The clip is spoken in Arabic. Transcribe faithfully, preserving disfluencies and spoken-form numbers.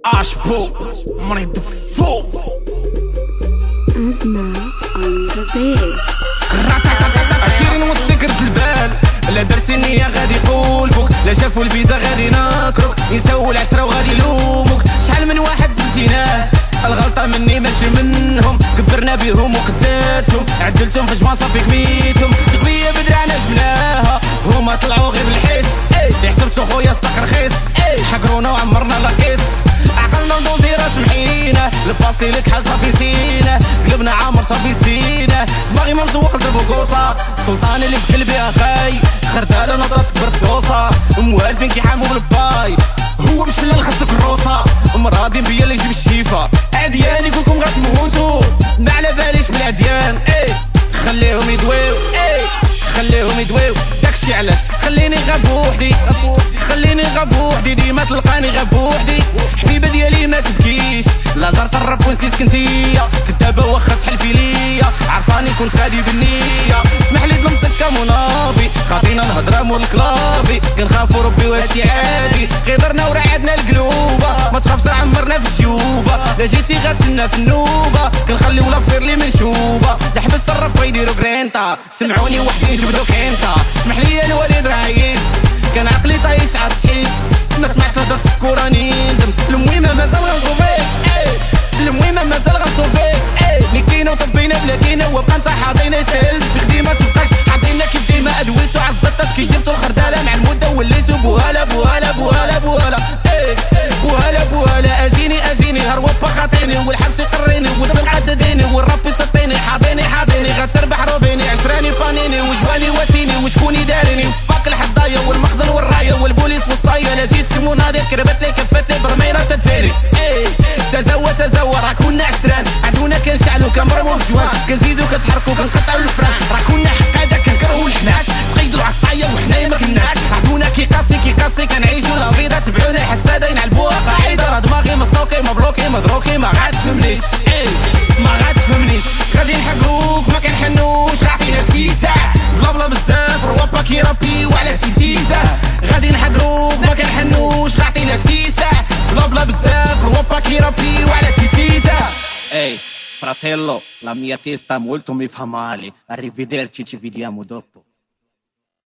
Ashbo, money the fool. أزمة on the beat. عشرين والسكر في البال، لا درتي النية غادي يقولكوك، لا شافوا الفيزا غادي ناكروك، ينساو العشرة وغادي يلوموك، شحال من واحد نسيناه، الغلطة مني ماشي منهم، كبرنا بيهم وقدرتهم، عدلتهم في جوان صافي كميتهم، تقوية بدراعنا جبناها، هما طلعوا غير بالحس، اللي حسبتو خويا صدق رخيص، حقرونا وعمرنا لاكيس، عقلنا ندوزي راس محينا، الباسي لك حال صافي سينا، قلبنا عامر صافي سدينا، دماغي ما مسوق لدربو قوصة، سلطان اللي بقلبي اخاي، خردالة نوطة كبرت دوصة، موالفين كيحامو بالباي، هو مش اللي خاصك الروصة، مرادين بيا اللي يجيب الشيفة، عديان يقولكم غتموتو، ما على باليش بالعديان، خليهم يدويو، خليهم يدويو، داكشي علاش خليني غاب بوحدي، خليني غاب بوحدي، ديما تلقاني غاب بوحدي، حبيبة ديالي ما تبكيش، لا زرت الرب ونسيت كنتيا، كدابة واخا تحلفي ليا، عرفاني كنت غادي بالنية، اسمحلي ظلمتك كمنافي، خاطينا الهضرة مول الكلافي، كنخافو ربي وهادشي عادي، غير درنا ورعدنا القلوبة، ما تخافش عمرنا في الجيوبة، لا جيتي غتسنى في النوبة، كنخليو لافير لي من شوبة، لا حبست الرب غيديرو كرينتا، سمعوني وحدي جبدو كينتا، اسمح لي الوالد رايس، كان عقلي طايش عاد صحيت، ما سمعت هضرت الكوراني ندمت، المهمة مازال غنصوفيك، المهمة مازال غنصوفيك، نكينا وطبينا بلا كينا وبقى انت حاضينا يسهل باش غدي ما تبقاش حاضينا كيف ديما ادويتو عزطت كيجبتو الخردالة مع المدة وليتو بوهلا بوهلا بوهلا بوهلا بوهلا بوهلا اجيني اجيني هروبا خاطيني والحبس يقريني والفلقة تديني والرب يسطيني حاضيني حاضيني غتربح روبيني عشراني بانيني وجواني واسيني وشكوني داريني فاك الحضايا والمخزن والراية والبوليس والصاية لا جيت مناضل كربت لي كفت لي برمينا تديني تزوى تزوى راه كنا عشران عدونا كنشعلو كنبرمو في جوان كنزيدو كتحركو كنقطعو الفران راه كنا حقاده كنكرهو الحناش تقيدو عالطاية وحنايا ما كناش عدونا كيقاسي كيقاسي كنعيشو لا فيدا تبعونا الحسادة ينعلبوها قاعدة راه دماغي مسطوكي مبلوكي مدروكي ما غاتفهمنيش ما غاتفهمنيش غادي نحقروك ما كنحنوش غاعطينا تيسع بلا بلا بزاف روابا كيرابي وعلى تيتيزا غادي نحقروك ما كنحنوش غاعطينا تيسع بلا بلا بزاف روابا كيرابي وعلى تيتيزا. Ehi, fratello, la mia testa molto mi fa male. Arrivederci, ci vediamo dopo.